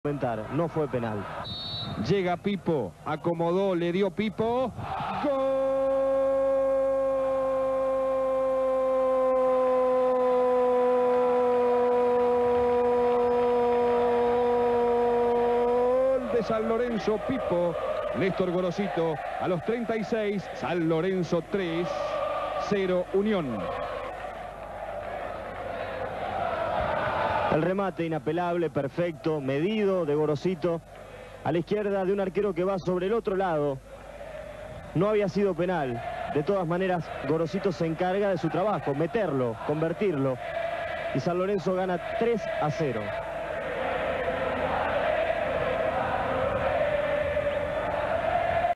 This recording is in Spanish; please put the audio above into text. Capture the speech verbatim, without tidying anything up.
No fue penal. Llega Pipo, acomodó, le dio Pipo. Gol de San Lorenzo, Pipo. Néstor Gorosito a los treinta y seis. San Lorenzo tres, cero Unión. El remate inapelable, perfecto, medido de Gorosito a la izquierda de un arquero que va sobre el otro lado. No había sido penal. De todas maneras, Gorosito se encarga de su trabajo, meterlo, convertirlo. Y San Lorenzo gana tres a cero.